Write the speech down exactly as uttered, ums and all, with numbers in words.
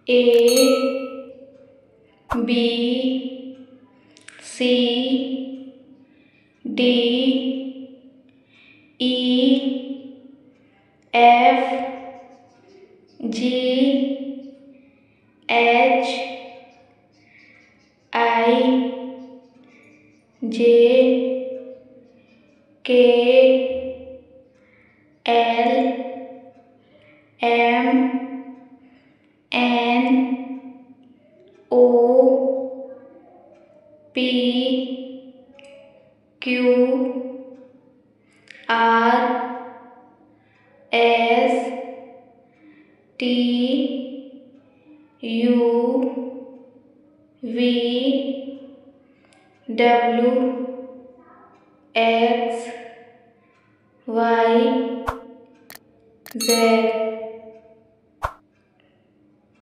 A B C D E F G H I J K L M N O P Q R S T U V W X Y Z.